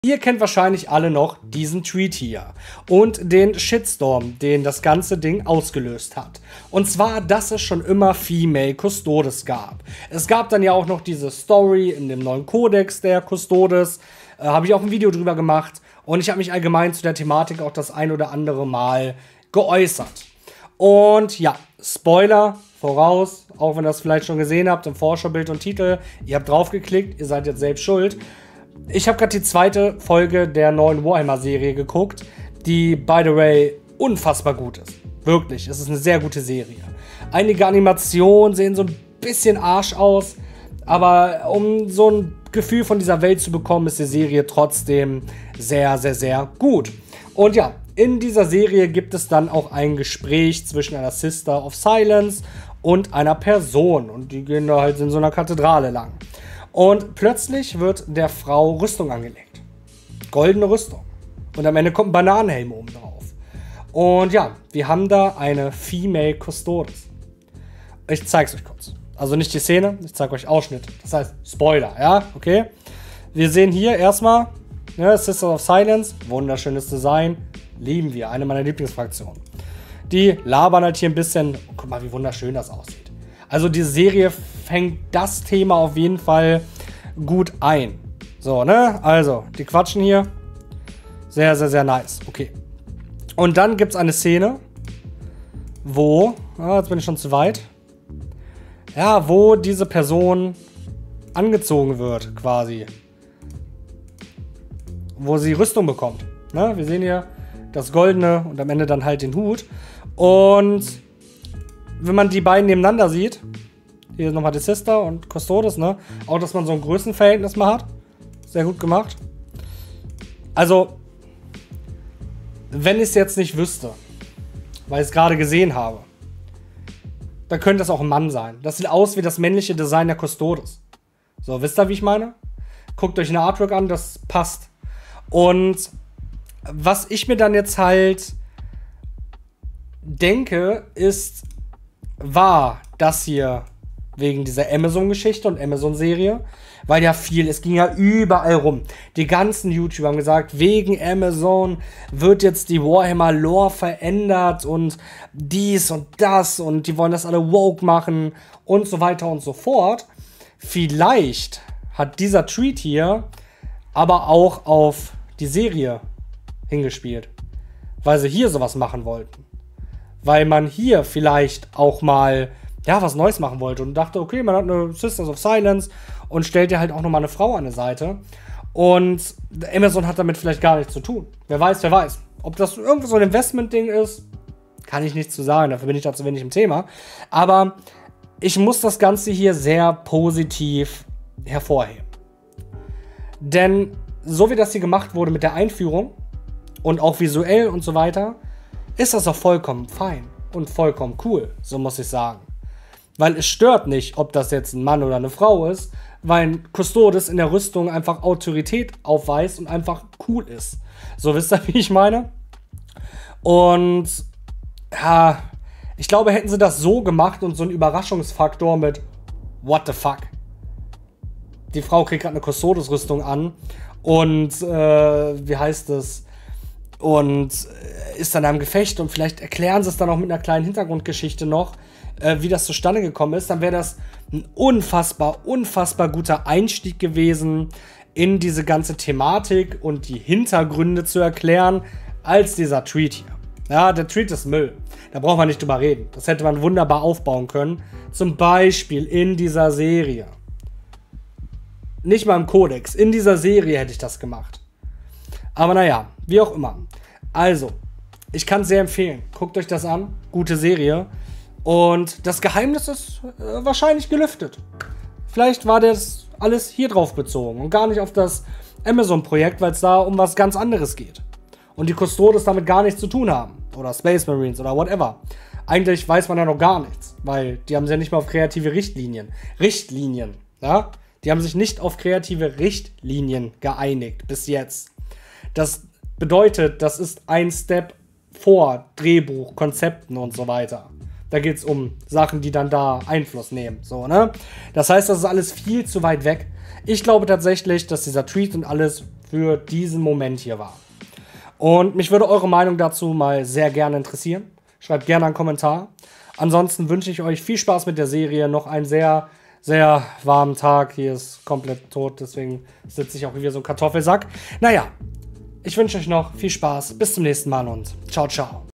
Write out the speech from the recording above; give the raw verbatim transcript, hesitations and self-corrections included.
Ihr kennt wahrscheinlich alle noch diesen Tweet hier und den Shitstorm, den das ganze Ding ausgelöst hat. Und zwar, dass es schon immer Female Custodes gab. Es gab dann ja auch noch diese Story in dem neuen Kodex der Custodes. Äh, habe ich auch ein Video drüber gemacht. Und ich habe mich allgemein zu der Thematik auch das ein oder andere Mal geäußert. Und ja, Spoiler voraus, auch wenn ihr das vielleicht schon gesehen habt im Vorschaubild und Titel. Ihr habt draufgeklickt, ihr seid jetzt selbst schuld. Ich habe gerade die zweite Folge der neuen Warhammer-Serie geguckt, die, by the way, unfassbar gut ist. Wirklich, es ist eine sehr gute Serie. Einige Animationen sehen so ein bisschen Arsch aus, aber um so ein Gefühl von dieser Welt zu bekommen, ist die Serie trotzdem sehr, sehr, sehr gut. Und ja, in dieser Serie gibt es dann auch ein Gespräch zwischen einer Sister of Silence und einer Person. Und die gehen da halt in so einer Kathedrale lang. Und plötzlich wird der Frau Rüstung angelegt. Goldene Rüstung. Und am Ende kommt ein Bananenhelm oben drauf. Und ja, wir haben da eine Female Custodes. Ich zeig's euch kurz. Also nicht die Szene, ich zeige euch Ausschnitt. Das heißt Spoiler, ja, okay. Wir sehen hier erstmal, ne, Sister of Silence, wunderschönes Design, lieben wir, eine meiner Lieblingsfraktionen. Die labern halt hier ein bisschen, guck mal, wie wunderschön das aussieht. Also die Serie fängt das Thema auf jeden Fall gut ein. So, ne? Also, die quatschen hier. Sehr, sehr, sehr nice. Okay. Und dann gibt es eine Szene, wo, ah, jetzt bin ich schon zu weit. Ja, wo diese Person angezogen wird, quasi. Wo sie Rüstung bekommt. Ne? Wir sehen hier das Goldene und am Ende dann halt den Hut. Und wenn man die beiden nebeneinander sieht, hier nochmal die Sister und Custodes, ne? Auch, dass man so ein Größenverhältnis mal hat. Sehr gut gemacht. Also, wenn ich es jetzt nicht wüsste, weil ich es gerade gesehen habe, dann könnte das auch ein Mann sein. Das sieht aus wie das männliche Design der Custodes. So, wisst ihr, wie ich meine? Guckt euch eine Artwork an, das passt. Und was ich mir dann jetzt halt denke, ist, war das hier wegen dieser Amazon-Geschichte und Amazon-Serie, weil ja viel, es ging ja überall rum. Die ganzen YouTuber haben gesagt, wegen Amazon wird jetzt die Warhammer-Lore verändert und dies und das und die wollen das alle woke machen und so weiter und so fort. Vielleicht hat dieser Tweet hier aber auch auf die Serie hingespielt, weil sie hier sowas machen wollten. Weil man hier vielleicht auch mal, ja, was Neues machen wollte und dachte, okay, man hat eine Sisters of Silence und stellt ja halt auch nochmal eine Frau an die Seite. Und Amazon hat damit vielleicht gar nichts zu tun. Wer weiß, wer weiß. Ob das irgendwie so ein Investment-Ding ist, kann ich nicht zu sagen, dafür bin ich da zu wenig im Thema. Aber ich muss das Ganze hier sehr positiv hervorheben. Denn so wie das hier gemacht wurde mit der Einführung und auch visuell und so weiter, ist das auch vollkommen fein und vollkommen cool, so muss ich sagen. Weil es stört nicht, ob das jetzt ein Mann oder eine Frau ist, weil ein Custodes in der Rüstung einfach Autorität aufweist und einfach cool ist. So, wisst ihr, wie ich meine? Und ja, ich glaube, hätten sie das so gemacht und so einen Überraschungsfaktor mit What the fuck? Die Frau kriegt gerade eine Custodes-Rüstung an und äh, wie heißt es? Und ist dann am Gefecht und vielleicht erklären sie es dann auch mit einer kleinen Hintergrundgeschichte noch, äh, wie das zustande gekommen ist, dann wäre das ein unfassbar, unfassbar guter Einstieg gewesen in diese ganze Thematik und die Hintergründe zu erklären, als dieser Tweet hier. Ja, der Tweet ist Müll. Da braucht man nicht drüber reden. Das hätte man wunderbar aufbauen können. Zum Beispiel in dieser Serie. Nicht mal im Kodex. In dieser Serie hätte ich das gemacht. Aber naja, wie auch immer. Also, ich kann es sehr empfehlen. Guckt euch das an. Gute Serie. Und das Geheimnis ist äh, wahrscheinlich gelüftet. Vielleicht war das alles hier drauf bezogen und gar nicht auf das Amazon-Projekt, weil es da um was ganz anderes geht. Und die Custodes damit gar nichts zu tun haben. Oder Space Marines oder whatever. Eigentlich weiß man ja noch gar nichts, weil die haben sich ja nicht mal auf kreative Richtlinien. Richtlinien, ja? Die haben sich nicht auf kreative Richtlinien geeinigt bis jetzt. Das bedeutet, das ist ein Step vor Drehbuch, Konzepten und so weiter. Da geht es um Sachen, die dann da Einfluss nehmen. So, ne? Das heißt, das ist alles viel zu weit weg. Ich glaube tatsächlich, dass dieser Tweet und alles für diesen Moment hier war. Und mich würde eure Meinung dazu mal sehr gerne interessieren. Schreibt gerne einen Kommentar. Ansonsten wünsche ich euch viel Spaß mit der Serie. Noch einen sehr, sehr warmen Tag. Hier ist komplett tot, deswegen sitze ich auch wie so ein Kartoffelsack. Naja, ich wünsche euch noch viel Spaß. Bis zum nächsten Mal und ciao, ciao.